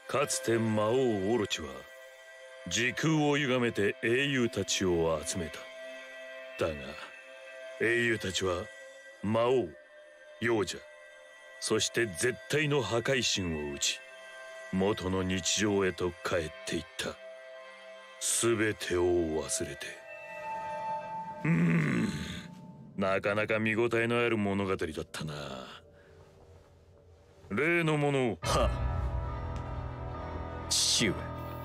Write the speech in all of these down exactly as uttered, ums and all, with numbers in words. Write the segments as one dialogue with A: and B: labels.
A: かつて魔王オロチは時空を歪めて英雄たちを集めた。だが英雄たちは魔王、幼者、そして絶対の破壊神を打ち、元の日常へと帰っていった。全てを忘れて。うーん、なかなか見応えのある物語だったな。例のものを。
B: はっ、父上。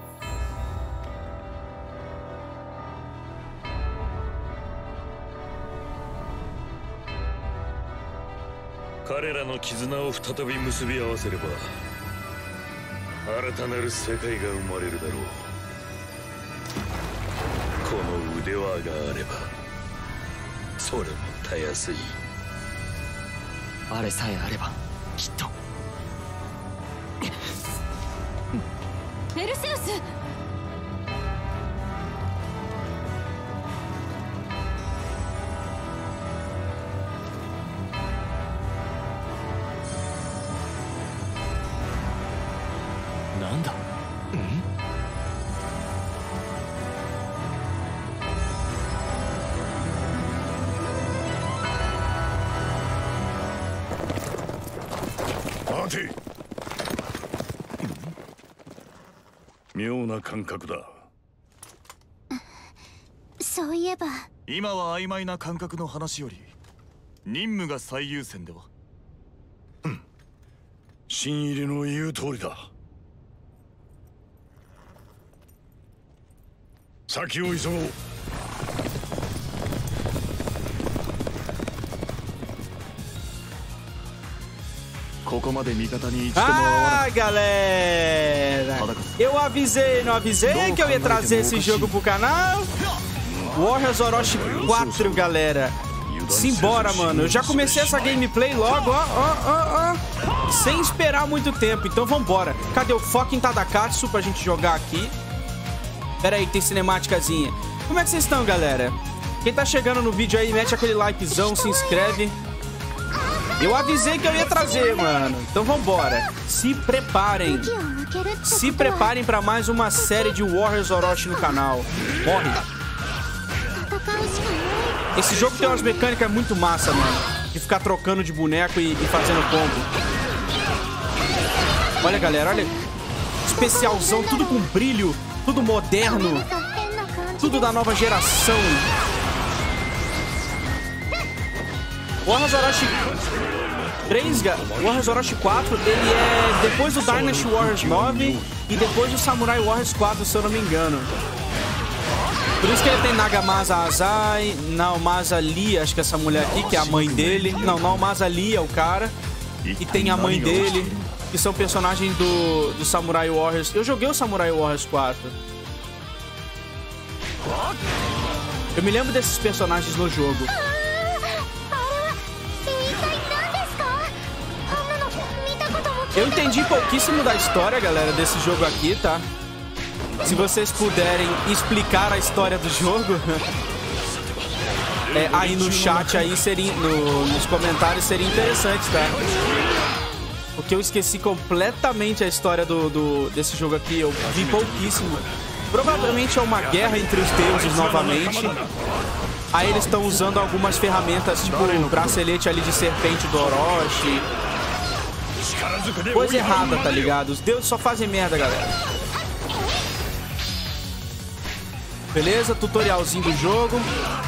A: 彼らの絆を再び結び合わせれば新たなる世界が生まれるだろう。この腕輪があればそれもたやすい。
B: あれさえあればきっと。
C: ペルセウス、
B: なんだ。
A: 待て。妙な感覚だ。
C: そういえば
D: 今は曖昧な感覚の話より任務が最優先では。
A: うん、新入りの言う通りだ。先を急ごう。
D: ここまで味方に一度も会わな
E: Ah, galera! Eu avisei, não avisei que eu ia trazer esse jogo pro canal? Warriors Orochi quatro, galera. Simbora, mano. Eu já comecei essa gameplay logo, ó, ó, ó, ó. Sem esperar muito tempo, então vambora. Cadê o fucking Tadakatsu pra gente jogar aqui? Pera aí, tem cinemáticazinha. Como é que vocês estão, galera? Quem tá chegando no vídeo aí, mete aquele likezão, se inscreve. Eu avisei que eu ia trazer, mano. Então vambora. Se preparem. Se preparem pra mais uma série de Warriors Orochi no canal. Morre. Esse jogo tem umas mecânicas muito massa, mano. De ficar trocando de boneco e, e fazendo combo. Olha, galera, olha. Especialzão, tudo com brilho. Tudo moderno. Tudo da nova geração. Warriors Orochi três, Warriors Orochi quatro, ele é depois do Dynasty Warriors nove e depois do Samurai Warriors quatro, se eu não me engano. Por isso que ele tem Nagamasa Azai, Naomasa Lia, acho que é essa mulher aqui, que é a mãe dele. Não, Naomasa Lia é o cara. E tem a mãe dele, que são personagens do, do Samurai Warriors. Eu joguei o Samurai Warriors quatro. Eu me lembro desses personagens no jogo. Eu entendi pouquíssimo da história, galera, desse jogo aqui, tá? Se vocês puderem explicar a história do jogo, é, aí no chat, aí seria, no, nos comentários, seria interessante, tá? Porque eu esqueci completamente a história do, do, desse jogo aqui, eu vi pouquíssimo. Provavelmente é uma guerra entre os deuses novamente. Aí eles estão usando algumas ferramentas, tipo o bracelete ali de serpente do Orochi. Coisa errada, tá ligado? Os deuses só fazem merda, galera. Beleza? Tutorialzinho do jogo.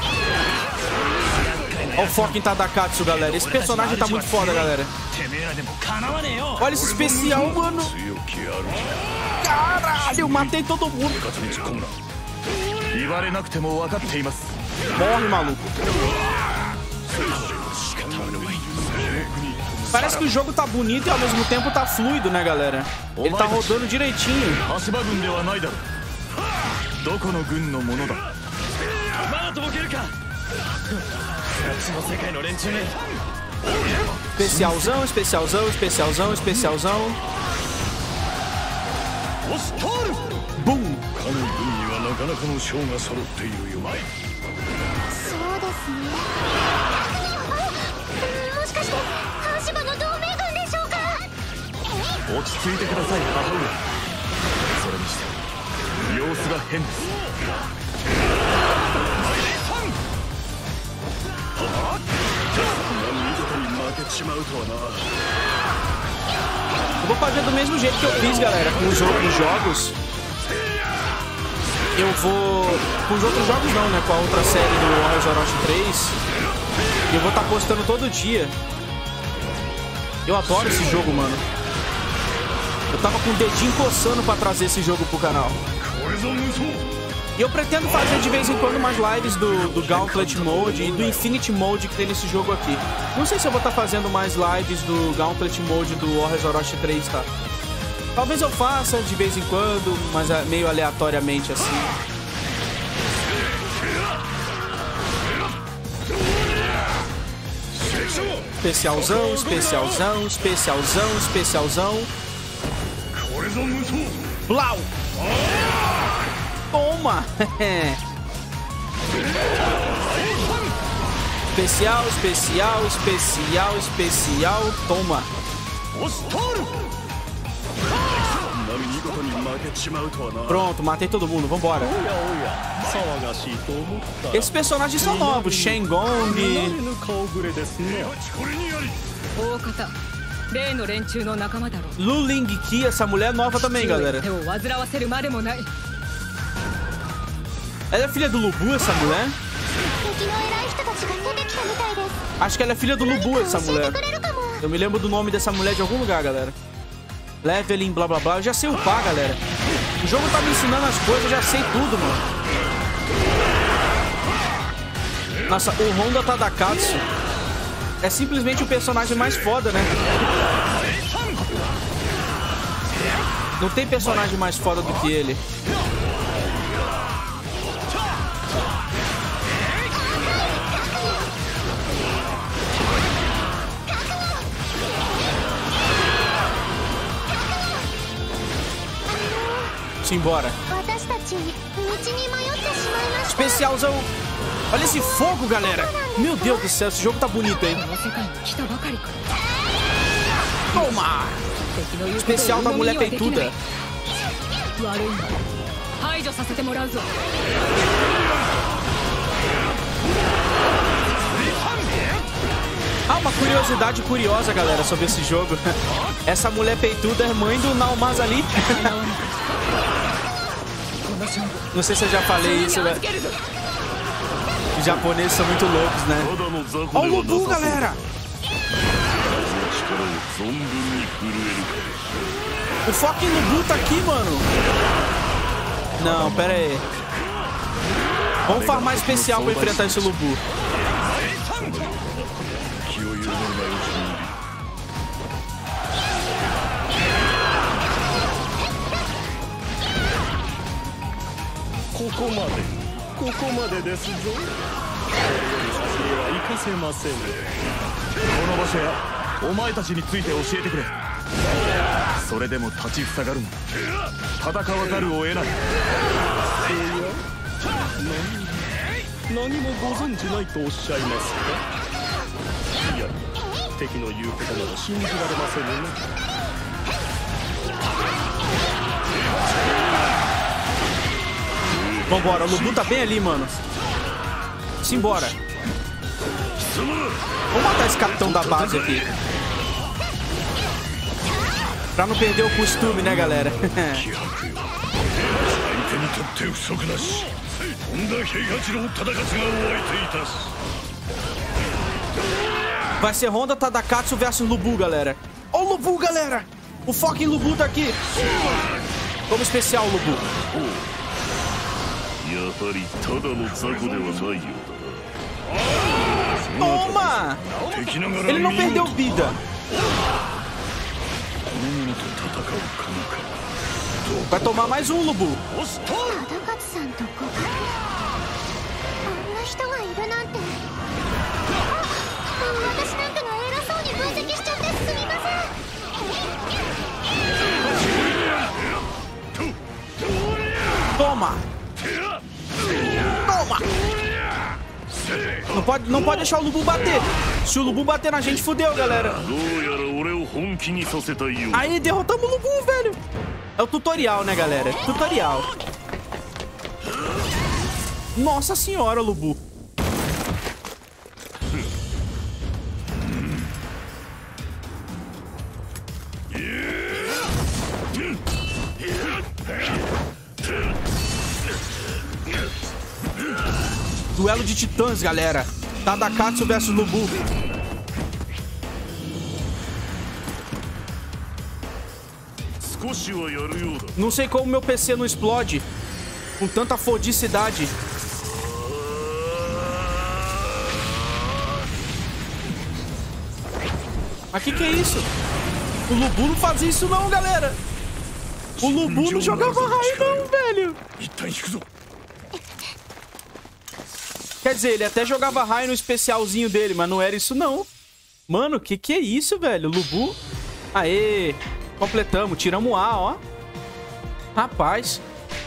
E: Olha o foco em Tadakatsu, galera. Esse personagem tá muito foda, galera. Olha esse especial, mano. Caralho, eu matei todo mundo. Morre, maluco. Parece que o jogo tá bonito e ao mesmo tempo tá fluido, né, galera? Ele tá rodando direitinho. Especialzão, especialzão, especialzão, especialzão. Boom!
D: 様子が変です。
E: Eu vou fazer do mesmo jeito que eu fiz, galera, com os outros jogos. Eu vou... Com os outros jogos não, né? Com a outra série do Warriors Orochi três. Eu vou estar tá postando todo dia. Eu adoro esse jogo, mano. Eu tava com o dedinho coçando pra trazer esse jogo pro canal. E eu pretendo fazer de vez em quando mais lives do, do Gauntlet Mode e do Infinity Mode que tem nesse jogo aqui. Não sei se eu vou estar fazendo mais lives do Gauntlet Mode do Warriors Orochi três, tá? Talvez eu faça de vez em quando, mas é meio aleatoriamente assim. Especialzão, especialzão, especialzão, especialzão. Blau! Toma! Especial, especial, especial, especial. Toma! Pronto, matei todo mundo, vambora. Esses personagens são novos, Shengon. Lu Lingqi, essa mulher é nova também, galera. Ela é filha do Lubu, essa mulher? Acho que ela é filha do Lubu, essa mulher. Eu me lembro do nome dessa mulher de algum lugar, galera. Leveling, blá blá blá. Eu já sei upar, galera. O jogo tá me ensinando as coisas, eu já sei tudo, mano. Nossa, o Honda Tadakatsu é simplesmente o personagem mais foda, né? Não tem personagem mais foda do que ele. Simbora. Especialzão. Olha esse fogo, galera. Meu Deus do céu, esse jogo tá bonito, hein? Toma! Especial da mulher peituda. Ah, uma curiosidade curiosa, galera, sobre esse jogo. Essa mulher peituda é mãe do Naomasa ali. Não sei se eu já falei isso, né? Os japoneses são muito loucos, né? Olha o Lubu, galera! O fucking Lubu tá aqui, mano! Não, pera aí. Vamos farmar especial pra enfrentar esse Lubu. Vambora, o Lubu tá bem ali, mano. Simbora. Vamos matar esse capitão da base aqui. Pra não perder o costume, né, galera? Vai ser Honda Tadakatsu versus Lubu, galera. Ó o Lubu, galera. O fucking Lubu tá aqui. Como especial, Lubu. Toma! Ele não perdeu vida. Vai tomar mais um, Lubu. Toma! Toma! Não pode, não pode deixar o Lubu bater. Se o Lubu bater na gente, fudeu, galera. Aí, derrotamos o Lubu, velho. É o tutorial, né, galera? Tutorial. Nossa senhora, Lubu. Duelo de titãs, galera. Tadakatsu versus Lubu. Não sei como meu P C não explode com tanta fodicidade. Mas que que é isso? O Lubu não fazia isso não, galera. O Lubu não jogava raio não, velho. Quer dizer, ele até jogava raio no especialzinho dele, mas não era isso não. Mano, que que é isso, velho? Lubu. Aê. Completamos. Tiramos A, ó. Rapaz.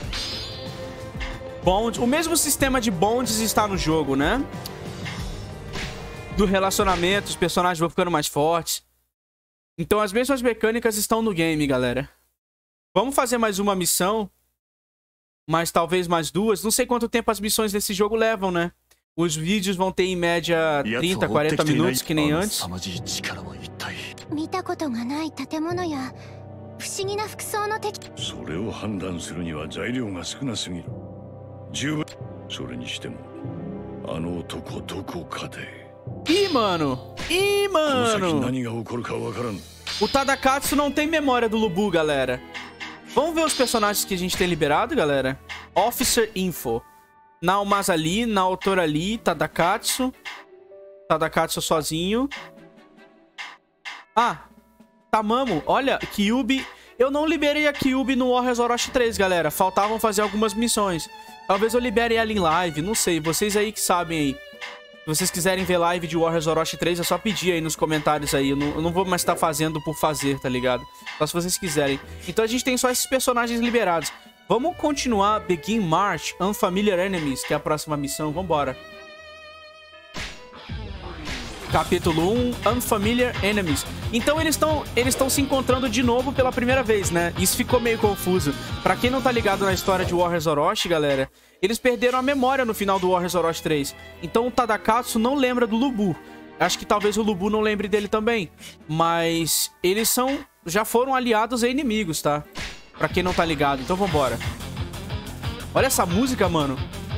E: Bond. O mesmo sistema de bonds está no jogo, né? Do relacionamento, os personagens vão ficando mais fortes. Então as mesmas mecânicas estão no game, galera. Vamos fazer mais uma missão. Mas talvez mais duas. Não sei quanto tempo as missões desse jogo levam, né? Os vídeos vão ter em média trinta, quarenta minutos, que nem antes. Ih, mano! Ih, mano! O Tadakatsu não tem memória do Lubu, galera. Vamos ver os personagens que a gente tem liberado, galera? Officer Info. Naomasa ali, Naotor ali, Tadakatsu. Tadakatsu sozinho. Ah, Tamamo. Olha, Kyubi. Eu não liberei a Kyubi no Warriors Orochi três, galera. Faltavam fazer algumas missões. Talvez eu libere ela em live, não sei. Vocês aí que sabem aí. Se vocês quiserem ver live de Warriors Orochi três, é só pedir aí nos comentários aí. Eu não, eu não vou mais estar fazendo por fazer, tá ligado? Só se vocês quiserem. Então a gente tem só esses personagens liberados. Vamos continuar Begin March, Unfamiliar Enemies, que é a próxima missão. Vambora. Capítulo um, Unfamiliar Enemies. Então eles estão eles estão se encontrando de novo pela primeira vez, né? Isso ficou meio confuso. Pra quem não tá ligado na história de Warriors Orochi, galera, eles perderam a memória no final do Warriors Orochi três. Então o Tadakatsu não lembra do Lubu. Acho que talvez o Lubu não lembre dele também. Mas eles são já foram aliados a inimigos, tá? Pra quem não tá ligado. Então vambora. Olha essa música, mano.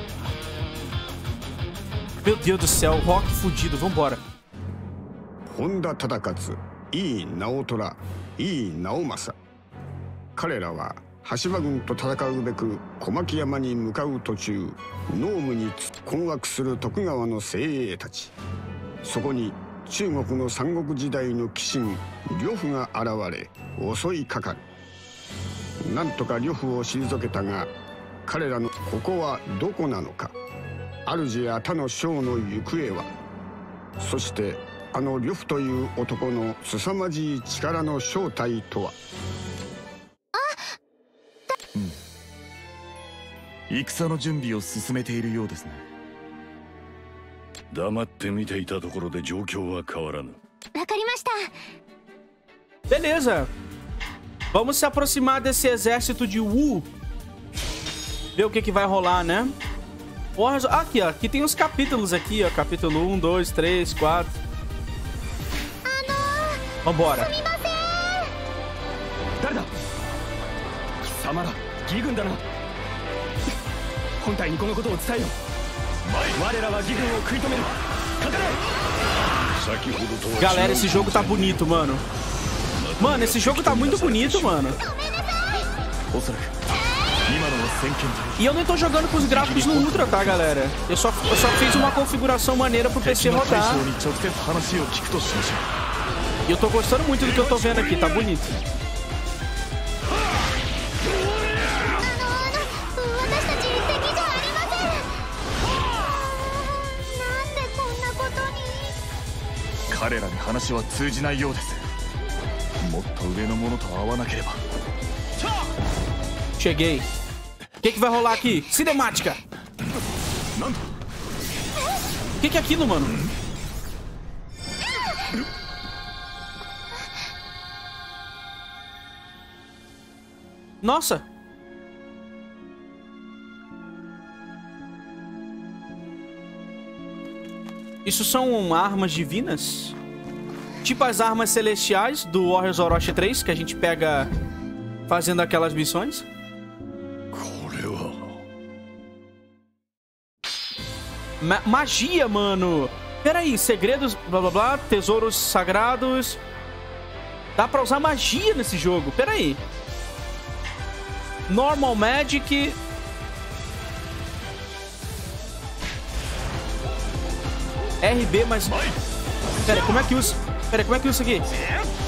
E: Meu Deus do céu, rock fudido. Vambora.
F: Honda Tadakatsu, Ii Naotora, Ii Naomasa. 彼らは羽柴軍と戦うべく小牧山に向かう途中、濃霧に困惑する徳川の精鋭たち。そこに中国の三国時代の鬼神呂布が現れ襲いかかる。なんとか呂布を退けたが、彼らのここはどこなのか、主や他の将の行方は、そしてあの呂布という男の凄まじい力の正体とは。
D: うん、戦の準備を進めているようですね。
A: 黙って見ていたところで状況は変わらぬ。
C: わかりました。
E: Beleza. Vamos se aproximar desse exército de Wu. Ver o que que vai rolar, né? Warriors... Ah, aqui, ó. Aqui tem os capítulos aqui, ó. Capítulo um, dois, três, quatro. Vambora. Galera, esse jogo tá bonito, mano. Mano, esse jogo tá muito bonito, mano. E eu nem tô jogando com os gráficos no Ultra, tá, galera? Eu só, eu só fiz uma configuração maneira pro P C rodar. E eu tô gostando muito do que eu tô vendo aqui, tá bonito. Cheguei. O que que vai rolar aqui? Cinemática. O que que é aquilo, mano? Nossa. Isso são armas divinas? Tipo as armas celestiais do Warriors Orochi três, que a gente pega fazendo aquelas missões? Ma magia, mano. Pera aí, segredos, blá blá blá, tesouros sagrados. Dá pra usar magia nesse jogo. Pera aí. Normal Magic. R B, mas... Pera aí, como é que usa? Pera aí, como é que usa isso aqui?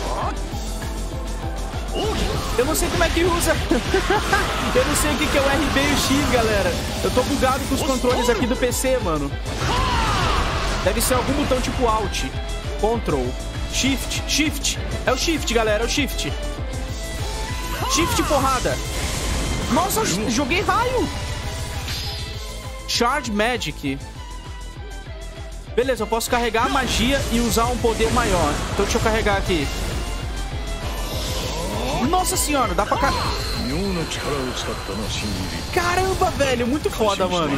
E: Eu não sei como é que usa. Eu não sei o que é o R B e o X, galera. Eu tô bugado com os controles aqui do P C, mano. Deve ser algum botão tipo Alt, Control, Shift, Shift. É o Shift, galera, é o Shift. Shift porrada. Nossa, eu joguei raio. Charge Magic. Beleza, eu posso carregar a magia e usar um poder maior. Então deixa eu carregar aqui. Nossa senhora, dá pra carregar. Caramba, velho, muito foda, mano.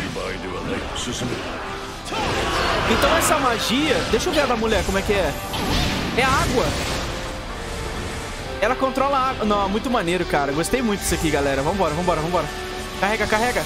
E: Então essa magia... Deixa eu ver a da mulher, como é que é. É água. Ela controla a água. Não, muito maneiro, cara. Gostei muito disso aqui, galera. Vambora, vambora, vambora. Carrega, carrega.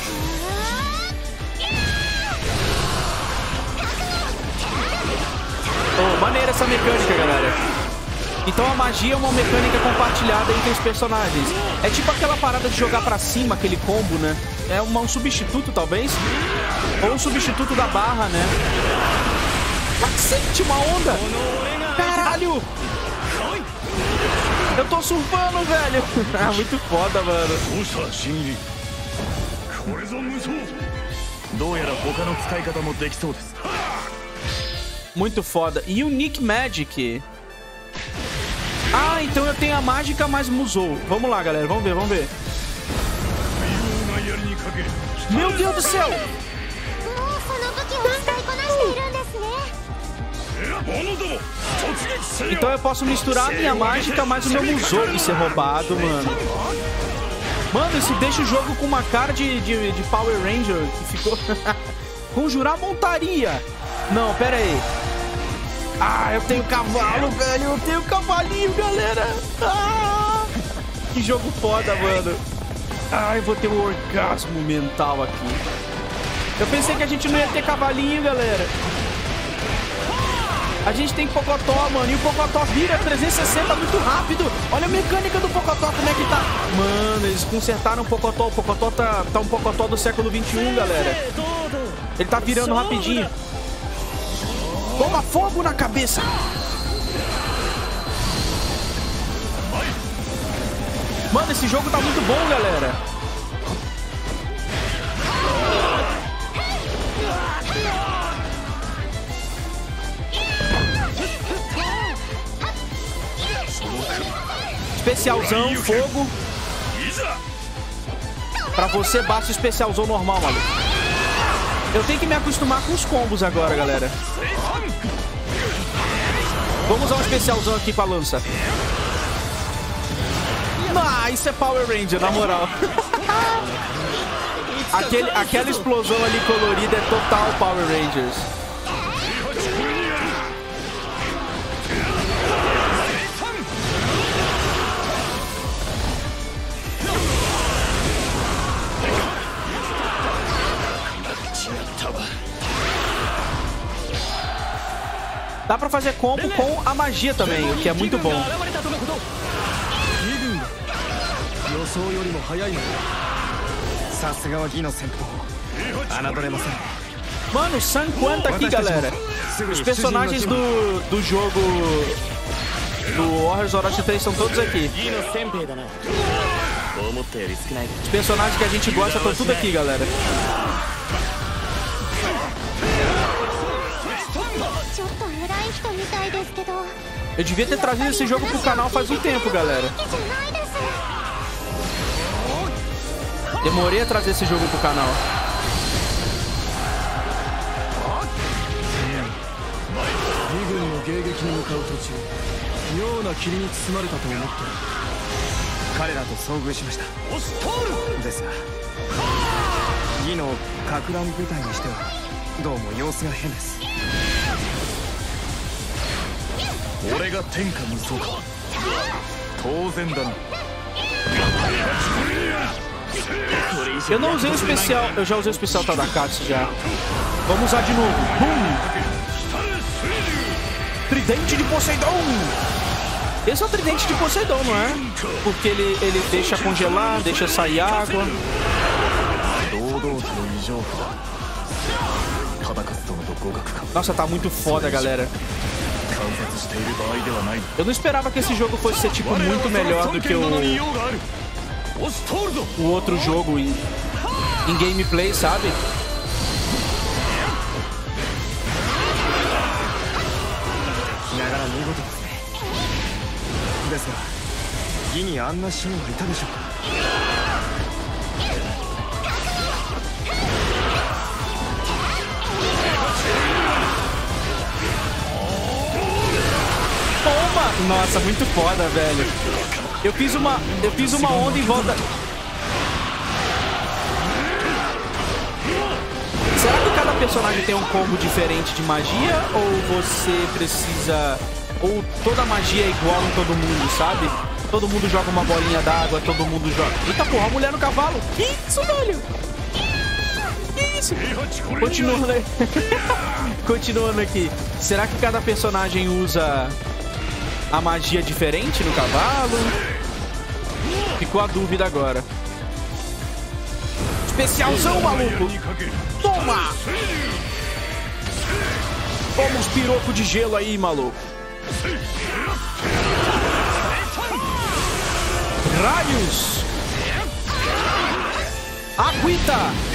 E: Oh, maneira essa mecânica, galera. Então a magia é uma mecânica compartilhada entre os personagens. É tipo aquela parada de jogar pra cima, aquele combo, né? É uma, um substituto, talvez. Ou um substituto da barra, né? Cacete, uma onda! Caralho! Eu tô surfando, velho! Ah, muito foda, mano. Muito foda. Unique Magic. Ah, então eu tenho a mágica mais Musou. Vamos lá, galera. Vamos ver, vamos ver. Meu Deus do céu! Então eu posso misturar a minha mágica mais o meu Musou e ser roubado, mano. Mano, isso deixa o jogo com uma cara de, de, de Power Ranger que ficou... Conjurar montaria. Não, pera aí. Ah, eu tenho cavalo, velho. Eu tenho cavalinho, galera. Ah, que jogo foda, mano. Ah, eu vou ter um orgasmo mental aqui. Eu pensei que a gente não ia ter cavalinho, galera. A gente tem Pocotó, mano. E o Pocotó vira trezentos e sessenta muito rápido. Olha a mecânica do Pocotó, como é que tá. Mano, eles consertaram o Pocotó. O Pocotó tá, tá um Pocotó do século vinte e um, galera. Ele tá virando rapidinho. Toma fogo na cabeça. Mano, esse jogo tá muito bom, galera. Especialzão, fogo. Pra você basta o especialzão normal, maluco. Eu tenho que me acostumar com os combos agora, galera. Vamos usar um especialzão aqui com a lança. Ah, isso é Power Ranger, na moral. Aquele, aquela explosão ali colorida é total Power Rangers. Dá pra fazer combo com a magia também, o que é muito bom. Mano, San Quan tá aqui, galera. Os personagens do, do jogo do Warriors Orochi três são todos aqui. Os personagens que a gente gosta estão tudo aqui, galera. Eu devia ter trazido esse jogo pro canal faz um tempo, galera. Demorei a trazer esse jogo pro canal.
D: 俺が天下無双か。当然だな。
E: Eu não usei o especial, eu já usei o especial Tadakatsu já. Vamos usar de novo. Bum! Tridente de Poseidon! Esse é o tridente de Poseidon, não é? Porque ele, ele deixa congelar, deixa sair água. Nossa, tá muito foda, galera. Eu não esperava que esse jogo fosse ser, tipo, muito melhor do que o... o outro jogo em, em gameplay, sabe? Toma! Nossa, muito foda, velho. Eu fiz uma, eu fiz uma onda em volta. Será que cada personagem tem um combo diferente de magia? Ou você precisa... Ou toda magia é igual em todo mundo, sabe? Todo mundo joga uma bolinha d'água, todo mundo joga... Eita porra, a mulher no cavalo! Que isso, velho? Que isso? Continuando aí. Continuando aqui. Será que cada personagem usa a magia diferente no cavalo? Ficou a dúvida agora. Especialzão, maluco! Toma! Toma uns pirocos de gelo aí, maluco. Raios! Aguita!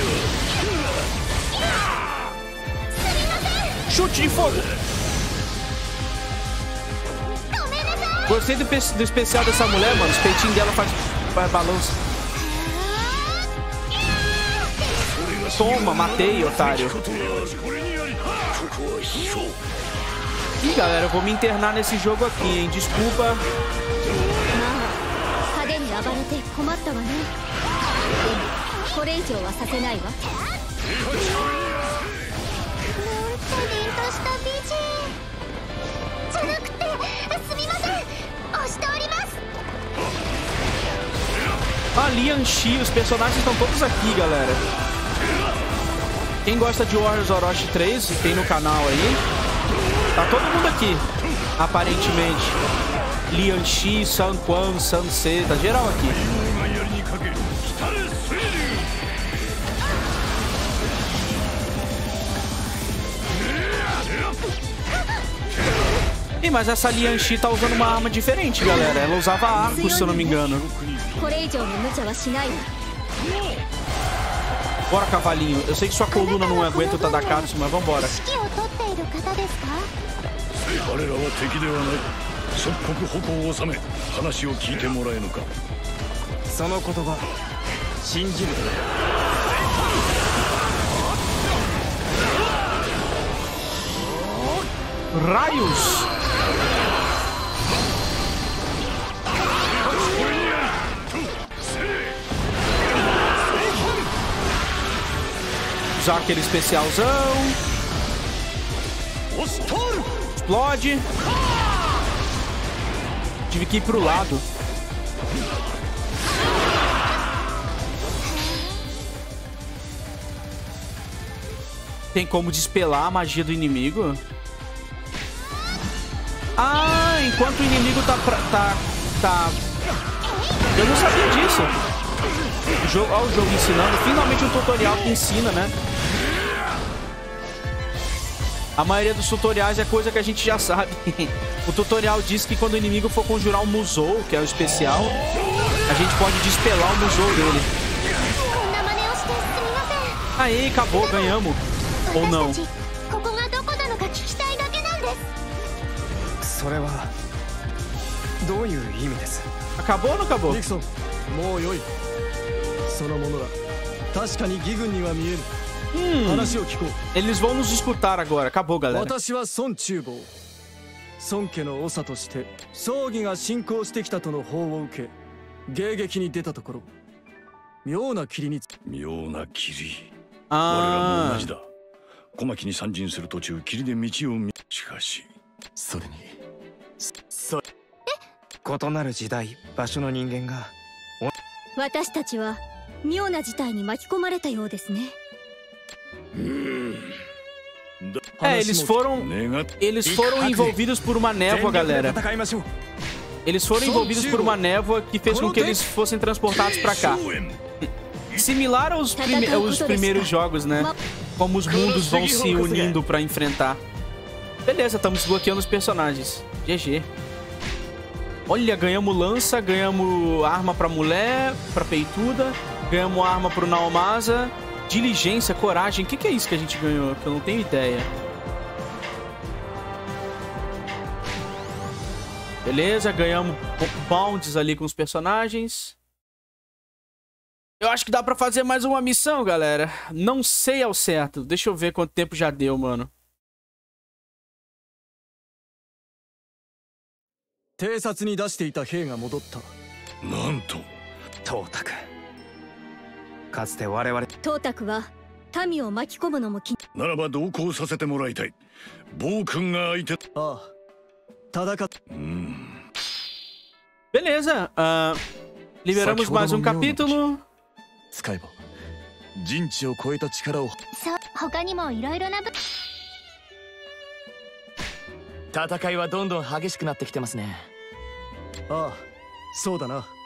E: Chute de fogo! Gostei do, do especial dessa mulher, mano. Os peitinhos dela faz, faz balanço. Toma, matei, otário. Ih, galera, eu vou me internar nesse jogo aqui, hein? Desculpa. A Lianxi, os personagens estão todos aqui, galera. Quem gosta de Warriors Orochi três, tem no canal aí. Tá todo mundo aqui, aparentemente. Lianxi, San Quan, Sansei, tá geral aqui. Ih, mas essa Lianxi tá usando uma arma diferente, galera. Ela usava arco, se eu não me engano. Bora, cavalinho. Eu sei que sua coluna não aguenta o Tadakatsu, mas vambora. Raios! Usar aquele especialzão. Explode. Tive que ir pro lado. Tem como despelar a magia do inimigo? Ah, enquanto o inimigo tá... Pra, tá, tá... Eu não sabia disso. O jogo, ó, o jogo ensinando. Finalmente um tutorial que ensina, né? A maioria dos tutoriais é coisa que a gente já sabe. O tutorial diz que quando o inimigo for conjurar um Musou, que é o especial, a gente pode despelar o Musou dele. Aí, acabou, ganhamos. Ou não? Acabou ou não acabou? Hum, eles vão nos escutar agora. Acabou, galera. Ah.
B: 異なる時代場所の人間が
C: 私たちは妙な事態に巻き込まれたようですね。
E: É, eles foram eles foram envolvidos por uma névoa, galera. Eles foram envolvidos por uma névoa que fez com que eles fossem transportados pra cá. Similar aos, prime aos primeiros jogos, né? Como os mundos vão se unindo pra enfrentar. Beleza, estamos desbloqueando os personagens. G G. Olha, ganhamos lança, ganhamos arma pra mulher, pra peituda. Ganhamos arma pro Naomasa. Diligência, coragem. O que, que é isso que a gente ganhou? Que eu não tenho ideia. Beleza, ganhamos bounties ali com os personagens. Eu acho que dá pra fazer mais uma missão, galera. Não sei ao certo. Deixa eu ver quanto tempo já deu, mano.
D: 偵察に出していた兵が戻った。
A: なんと
B: トータク。かつて我々
C: トータクは民を巻き込むのも気
A: ならば同行させてもらいたい。暴君が相手。
D: ああ、戦っ。
A: うん。
E: Beleza, uh, liberamos mais um capítulo.
D: 使えば人知を超えた力を。
C: そう、他にもいろいろなぶ。
B: 戦いはどんどん激しくなってきてますね。
D: ああ、そうだな。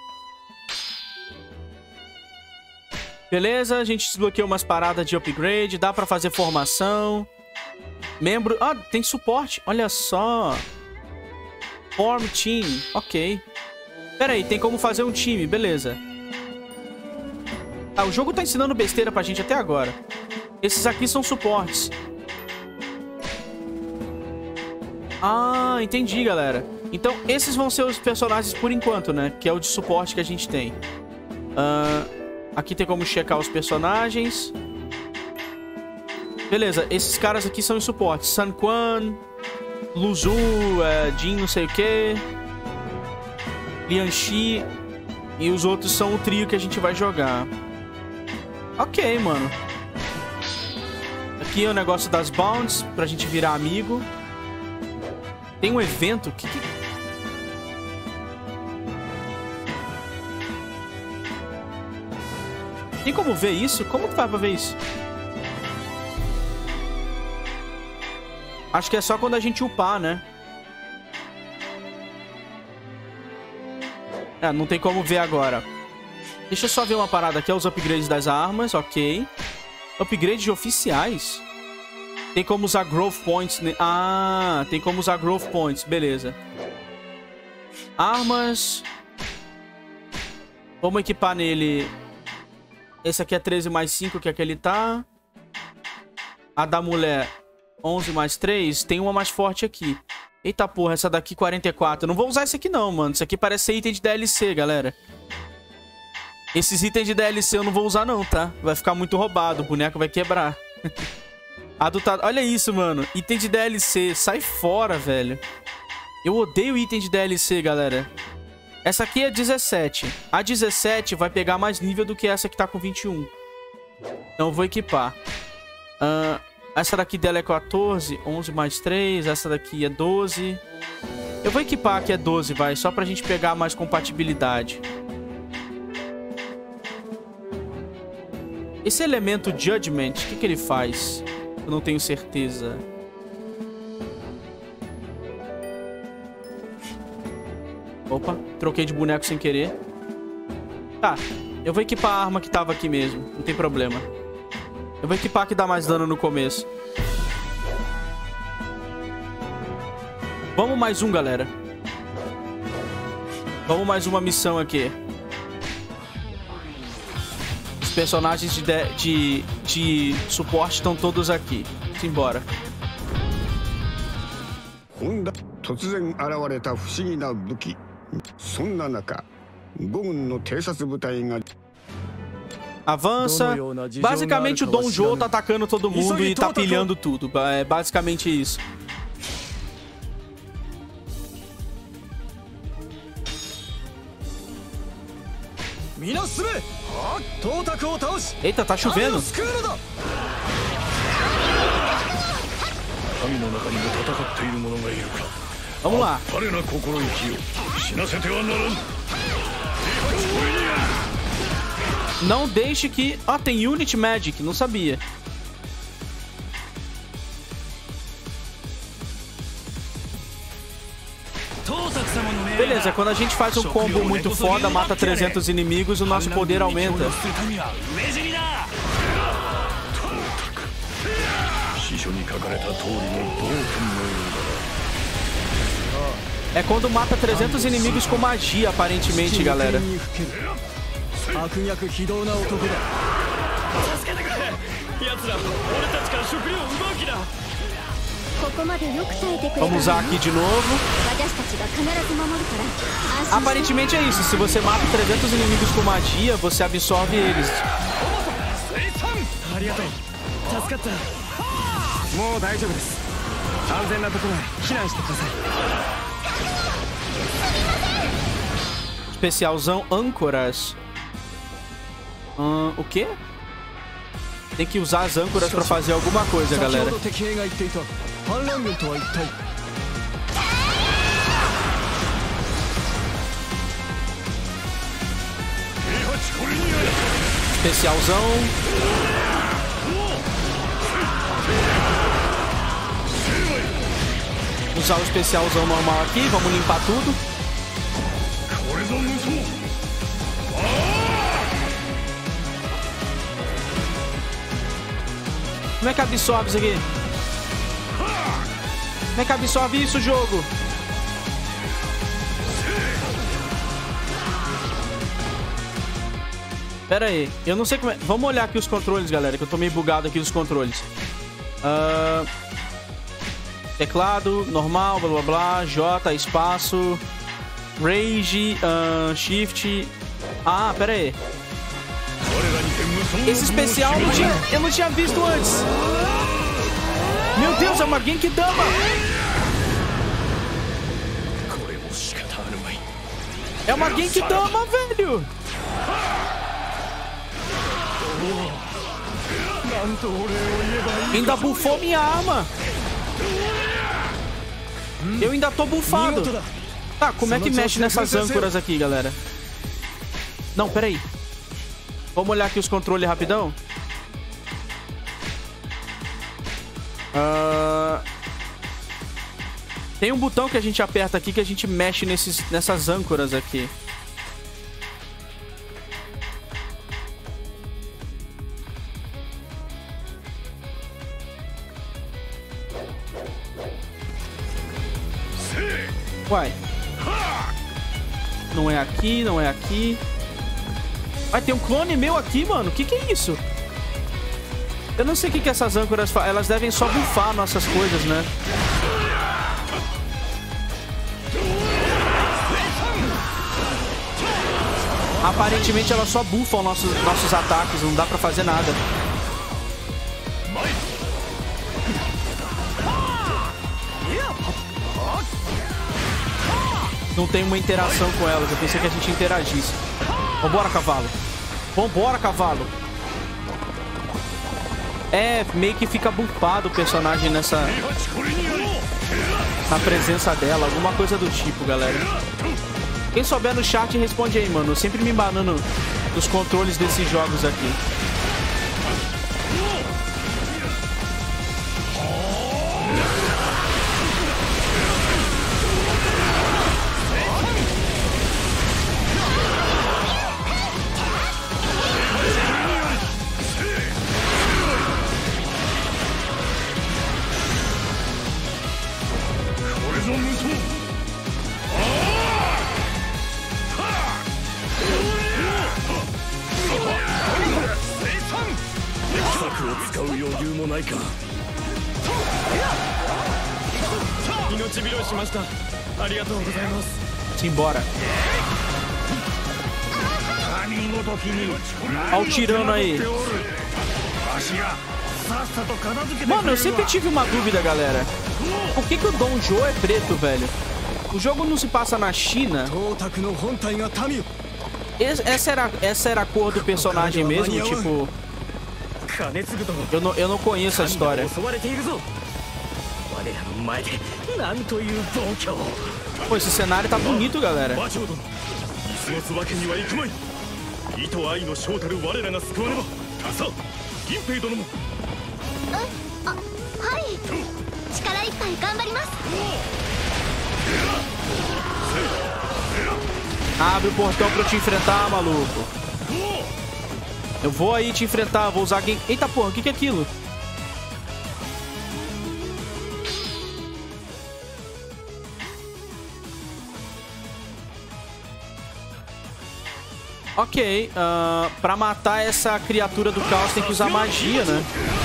E: Beleza, a gente desbloqueou umas paradas de upgrade, dá pra fazer formação. Membro... Ah, tem suporte, olha só. Form team, ok. Pera aí, tem como fazer um time, beleza. Ah, o jogo tá ensinando besteira pra gente até agora. Esses aqui são suportes. Ah, entendi, galera. Então, esses vão ser os personagens por enquanto, né? Que é o de suporte que a gente tem. Ahn... Uh... Aqui tem como checar os personagens. Beleza, esses caras aqui são os suportes. San Quan, Luzu, é, Jin não sei o que, Lian Xi. E os outros são o trio que a gente vai jogar. Ok, mano. Aqui é o negócio das bounties, pra gente virar amigo. Tem um evento. Que que... Tem como ver isso? Como que vai pra ver isso? Acho que é só quando a gente upar, né? É, não tem como ver agora. Deixa eu só ver uma parada aqui. Os upgrades das armas, ok. Upgrade de oficiais. Tem como usar Growth Points. Ne... Ah, tem como usar Growth Points. Beleza. Armas. Vamos equipar nele... Esse aqui é treze mais cinco, que é que ele tá. A da mulher, onze mais três. Tem uma mais forte aqui. Eita porra, essa daqui quarenta e quatro. Eu não vou usar esse aqui não, mano. Isso aqui parece ser item de D L C, galera. Esses itens de D L C eu não vou usar não, tá? Vai ficar muito roubado, o boneco vai quebrar. Adultado. Olha isso, mano. Item de D L C. Sai fora, velho. Eu odeio item de D L C, galera. Essa aqui é dezessete. A dezessete vai pegar mais nível do que essa que tá com vinte e um. Então eu vou equipar. Uh, essa daqui dela é quatorze. onze mais três. Essa daqui é doze. Eu vou equipar aqui é doze, vai. Só pra gente pegar mais compatibilidade. Esse elemento Judgment, o que, que ele faz? Eu não tenho certeza. Opa, troquei de boneco sem querer. Tá, eu vou equipar a arma que tava aqui mesmo. Não tem problema. Eu vou equipar a que dá mais dano no começo. Vamos mais um, galera. Vamos mais uma missão aqui. Os personagens de, de, de suporte estão todos aqui. Simbora.
F: 突然現れた不思議な武器。そんな中、五軍の偵察部隊が
E: Avança. Basicamente o Dom Zhou tá atacando todo mundo e tá pilhando tudo. É basicamente isso. Eita, tá chovendo. Vamos lá. Não deixe que... Ó, oh, tem Unity Magic, não sabia. Beleza, quando a gente faz um combo muito foda, mata trezentos inimigos, o nosso poder aumenta. É quando mata trezentos inimigos com magia, aparentemente, galera. Vamos usar aqui de novo. Aparentemente é isso. Se você mata trezentos inimigos com magia, você absorve eles. Especialzão âncoras. Hum, o quê? Tem que usar as âncoras pra fazer alguma coisa, galera. Especialzão. Usar o especialzão normal aqui. Vamos limpar tudo. Como é que absorve isso aqui? Como é que absorve isso, jogo? Pera aí, eu não sei como é... Vamos olhar aqui os controles, galera, que eu tô meio bugado aqui nos controles. Uh... Teclado, normal, blá blá blá, J, espaço, Rage, uh... Shift... Ah, pera aí. Esse especial eu não, tinha, eu não tinha visto antes. Meu Deus, é uma Genkidama. É uma Genkidama, velho. Ainda bufou minha arma. Eu ainda tô bufado. Tá, como é que mexe nessas âncoras aqui, galera? Não, peraí. Vamos olhar aqui os controles rapidão. Uh... Tem um botão que a gente aperta aqui que a gente mexe nesses, nessas âncoras aqui. Uai. Não é aqui, não é aqui. Vai ter um clone meu aqui, mano. O que que é isso? Eu não sei o que que essas âncoras fazem. Elas devem só bufar nossas coisas, né? Aparentemente elas só bufam nossos, nossos ataques. Não dá pra fazer nada. Não tem uma interação com elas. Eu pensei que a gente interagisse. Vambora, cavalo. Vambora, cavalo. É, meio que fica bufado o personagem nessa... Na presença dela. Alguma coisa do tipo, galera. Quem souber no chat, responde aí, mano. Eu sempre me embanando nos controles desses jogos aqui. Simbora. Olha o tirano aí. Mano, eu sempre tive uma dúvida, galera. Por que que o Donjo é preto, velho? O jogo não se passa na China? Essa era, essa era a cor do personagem mesmo? Tipo... Eu não, eu não conheço a história. Pô, esse cenário tá bonito, galera. Abre o portão pra eu te enfrentar, maluco. Eu vou aí te enfrentar, vou usar game... Eita porra, o que que é aquilo? Ok, uh, pra matar essa criatura do caos tem que usar magia, né?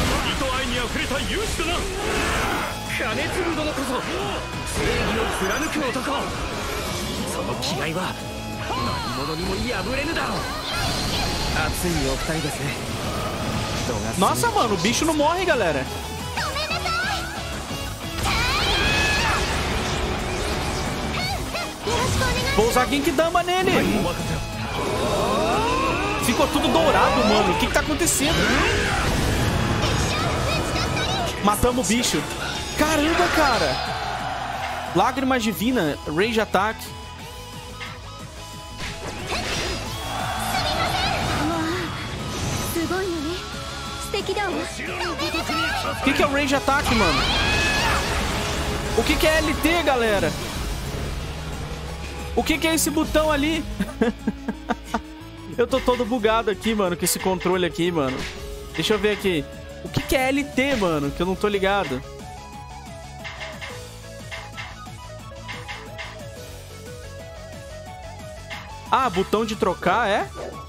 E: Nossa, mano, o bicho não morre, galera. Vou usar Genkidama nele. Ficou tudo dourado, mano. O que que tá acontecendo? Matamos o bicho. Caramba, cara. Lágrima divina. Rage Attack. O que que é o Rage Attack, mano? O que que é L T, galera? O que que é esse botão ali? Eu tô todo bugado aqui, mano, com esse controle aqui, mano. Deixa eu ver aqui. O que que é L T, mano? Que eu não tô ligado. Ah, botão de trocar, é?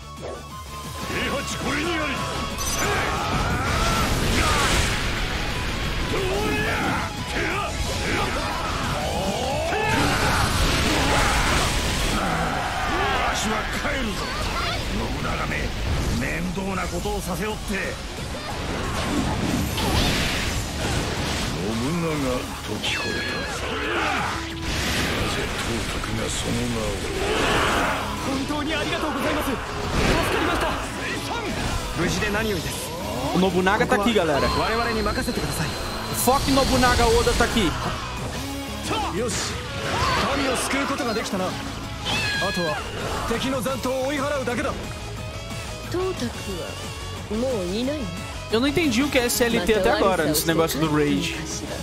E: O Nobunaga tá aqui, galera. Foque Nobunaga Oda tá aqui. Eu não entendi o que é S L T até agora, nesse negócio do Rage.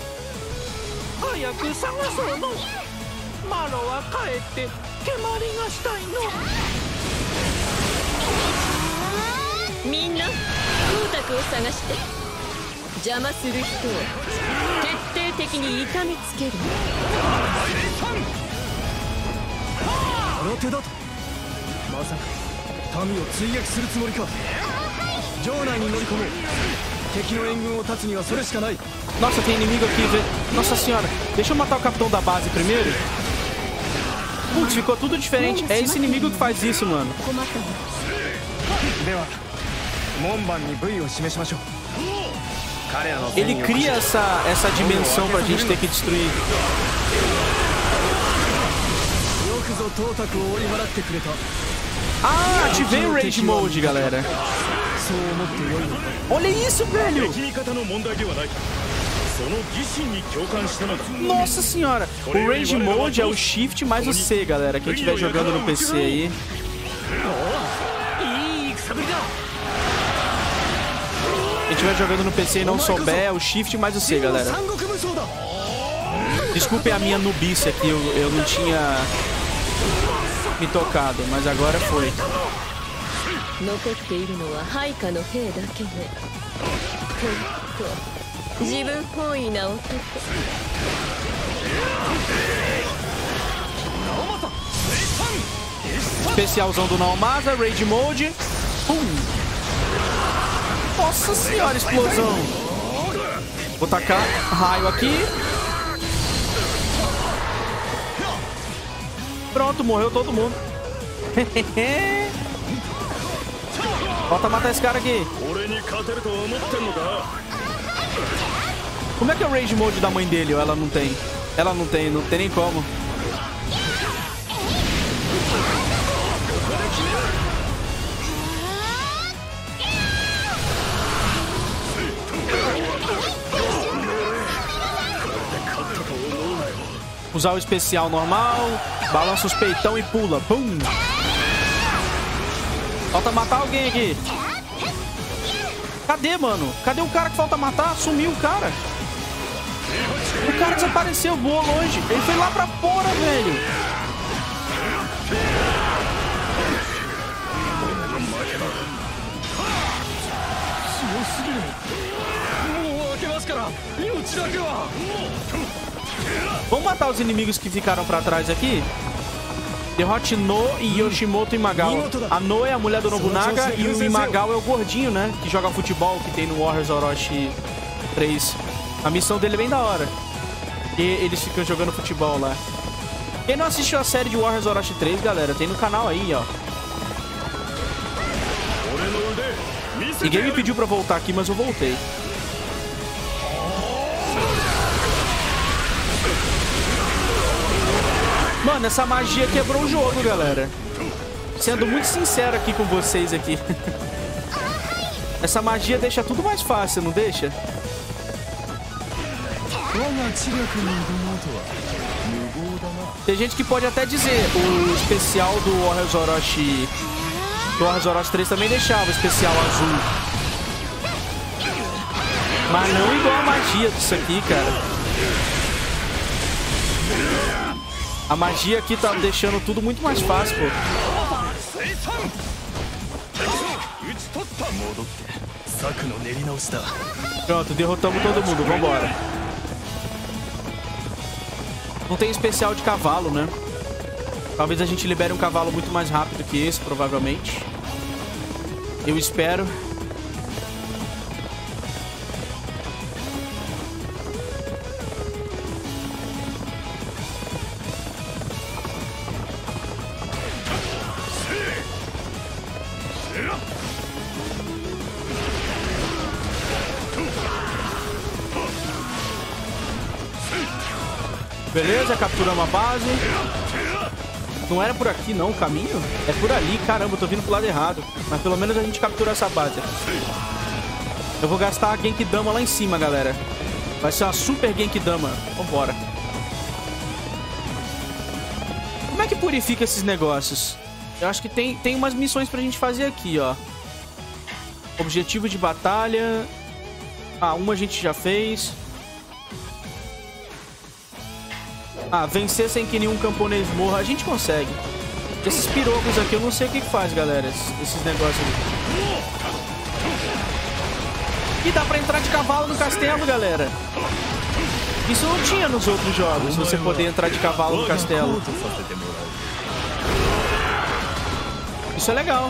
E: Nossa, tem inimigo aqui, velho. Nossa senhora. Deixa eu matar o capitão da base primeiro. Putz, ficou tudo diferente. É esse inimigo que faz isso, mano. Ele cria essa, essa dimensão pra gente ter que destruir. Ah, ativei o Rage Mode, galera. Olha isso, velho. Nossa senhora. O Rage Mode é o Shift mais o C, galera. Quem estiver jogando no P C aí. Quem estiver jogando no P C e não souber, é o Shift mais o C, galera. Desculpem a minha nubice aqui, eu, eu não tinha me tocado, mas agora foi. Especialzão do Naomasa, Rage Mode. Pum. Nossa senhora, explosão. Vou tacar raio aqui. Pronto, morreu todo mundo. Falta matar esse cara aqui. Como é que é o Rage Mode da mãe dele? Ou ela não tem? Ela não tem, não tem nem como. Usar o especial normal. Balança os peitão e pula. Pum. Falta matar alguém aqui. Cadê, mano? Cadê o cara que falta matar? Sumiu o cara. O cara desapareceu, voou longe. Ele foi lá pra fora, velho. Vamos matar os inimigos que ficaram pra trás aqui. Derrote No e Yoshimoto Imagawa. A No é a mulher do Nobunaga e o Imagawa é o gordinho, né? Que joga futebol, que tem no Warriors Orochi três. A missão dele é bem da hora. E eles ficam jogando futebol lá. Quem não assistiu a série de Warriors Orochi três, galera, tem no canal aí, ó. Ninguém me pediu pra voltar aqui, mas eu voltei. Mano, essa magia quebrou o jogo, galera. Sendo muito sincero aqui com vocês aqui. Essa magia deixa tudo mais fácil, não deixa? Tem gente que pode até dizer, o especial do Warriors Orochi, do Warriors Orochi três também deixava o especial azul. Mas não igual a magia disso aqui, cara. A magia aqui tá deixando tudo muito mais fácil, pô. Pronto, derrotamos todo mundo, vambora. Não tem especial de cavalo, né? Talvez a gente libere um cavalo muito mais rápido que esse, provavelmente. Eu espero. Beleza, capturamos a base. Não era por aqui, não, o caminho? É por ali. Caramba, eu tô vindo pro lado errado. Mas pelo menos a gente capturou essa base. Eu vou gastar a Genkidama lá em cima, galera. Vai ser uma super Genkidama. Vambora. Como é que purifica esses negócios? Eu acho que tem, tem umas missões pra gente fazer aqui, ó. Objetivo de batalha. Ah, uma a gente já fez. Ah, vencer sem que nenhum camponês morra. A gente consegue. Esses pirocos aqui eu não sei o que que faz, galera. Esses negócios aqui. E dá pra entrar de cavalo no castelo, galera. Isso não tinha nos outros jogos, você poder entrar de cavalo no castelo. Isso é legal.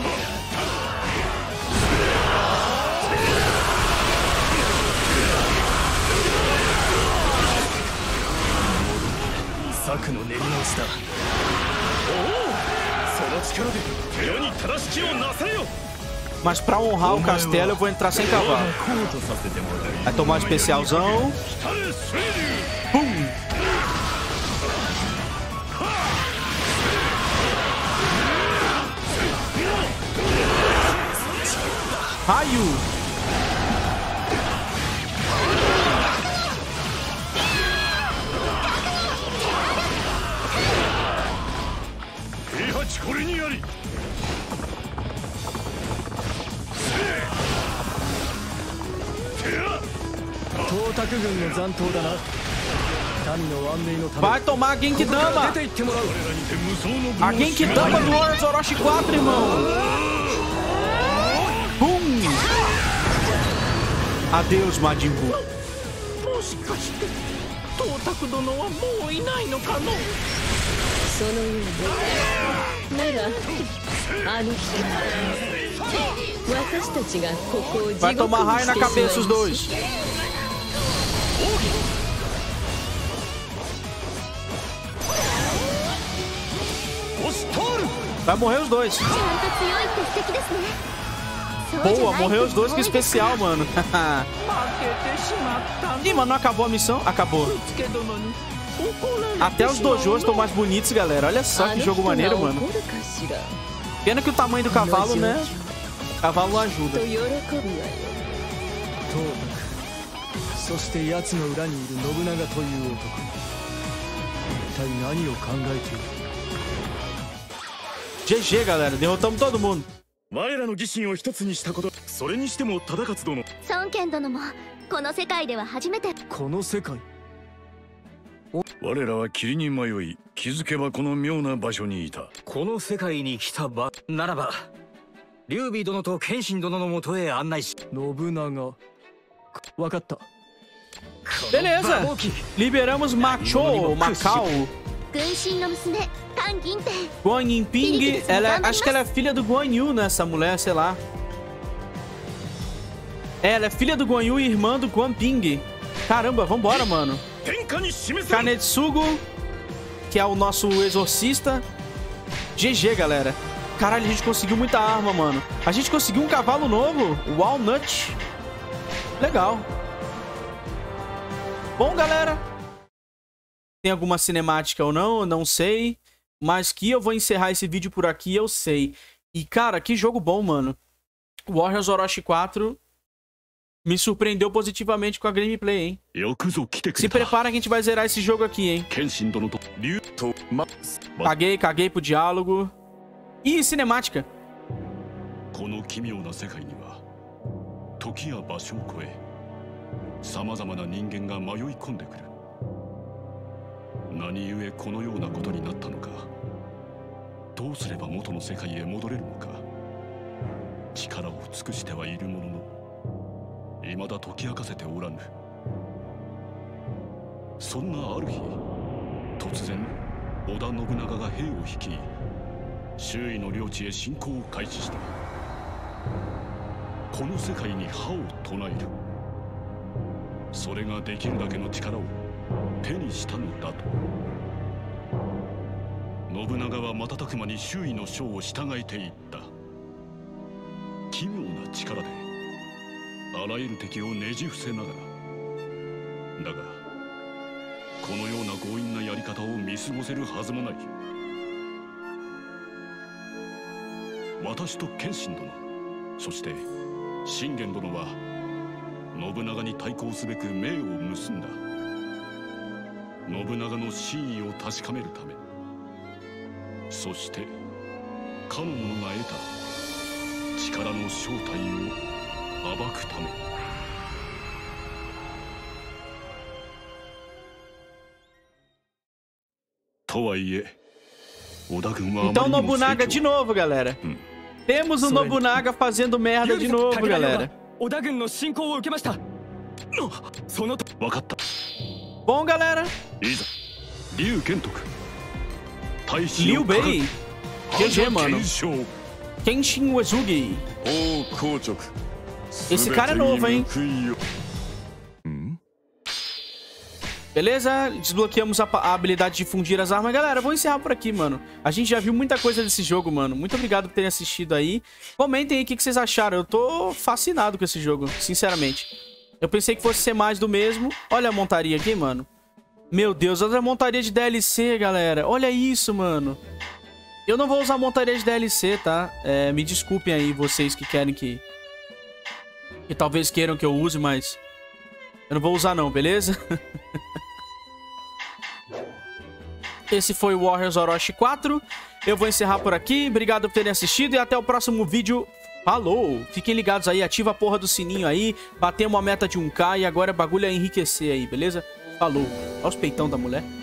E: Mas pra honrar o castelo eu vou entrar sem cavalo. Vai tomar um especialzão. Pum! Raio! Vai tomar a Genkidama! A Genkidama do Warriors Orochi quatro, irmão! Pum! Adeus, Majin Buu. Vai tomar raio na cabeça os dois. Vai morrer os dois. Boa, morreu os dois, que especial, mano. Ih, mano, não acabou a missão? Acabou. Até os dojos estão mais bonitos, galera. Olha só que jogo maneiro, mano. Pena que o tamanho do cavalo, né? O cavalo ajuda. G G, galera. Derrotamos todo mundo.
D: 我らの義心を一つにしたこと、それにしても忠勝殿。
C: 孫権殿もこの世界では初めて。
D: この世界。我らは霧に迷い、気づけばこの妙な場所にいた。
G: この世界に来た場ならば、劉備殿と謙信殿のもとへ案内し。
D: 信長。わかった。
E: Beleza. Liberamos Machou, Macau.
C: 軍神の娘、関銀天。
E: Guan Yinping, ela, acho que ela é filha do Guan Yu, né? Essa mulher, sei lá. Ela é filha do Guan Yu e irmã do Guan Ping. Caramba, vambora, mano. Kanetsugu, que é o nosso exorcista. G G, galera. Caralho, a gente conseguiu muita arma, mano. A gente conseguiu um cavalo novo, o Walnut. Legal. Bom, galera. Tem alguma cinemática ou não, eu não sei. Mas que eu vou encerrar esse vídeo por aqui, eu sei. E, cara, que jogo bom, mano. Warriors Orochi quatro me surpreendeu positivamente com a gameplay, hein? Se prepara que a gente vai zerar esse jogo aqui, hein? Caguei, caguei pro diálogo. Ih, cinemática.
H: さまざまな人間が迷い込んでくる。何故このようなことになったのか、どうすれば元の世界へ戻れるのか、力を尽くしてはいるものの、未だ解き明かせておらぬ。そんなある日、突然織田信長が兵を率い、周囲の領地へ侵攻を開始した。この世界に覇を唱える。 それができるだけの力を手にしたのだと。信長は瞬く間に周囲の将を従えていった。奇妙な力であらゆる敵をねじ伏せながら。だがこのような強引なやり方を見過ごせるはずもない。私と謙信殿、そして信玄殿は 信長に対抗すべく命を結んだ。信長の真意を確かめるため、そしてかの者が得た力の正体を暴くため。とはいえ、織田軍はあまりにも成長。
E: Então Nobunaga de novo, galera. Temos o Nobunaga fazendo merda de novo, galera. Bom, galera. Liu Bei. G G, mano. Kenshin Uesugi. Esse cara é novo, hein? Beleza? Desbloqueamos a, a habilidade de fundir as armas. Galera, vou encerrar por aqui, mano. A gente já viu muita coisa desse jogo, mano. Muito obrigado por terem assistido aí. Comentem aí o que, que vocês acharam. Eu tô fascinado com esse jogo, sinceramente. Eu pensei que fosse ser mais do mesmo. Olha a montaria aqui, mano. Meu Deus, olha a montaria de D L C, galera. Olha isso, mano. Eu não vou usar montaria de D L C, tá? É, me desculpem aí, vocês que querem que... Que talvez queiram que eu use, mas... Eu não vou usar não, beleza? Esse foi o Warriors Orochi quatro. Eu vou encerrar por aqui. Obrigado por terem assistido e até o próximo vídeo. Falou! Fiquem ligados aí, ativa a porra do sininho aí. Batemos a meta de um K e agora o bagulho é enriquecer aí, beleza? Falou! Olha os peitão da mulher.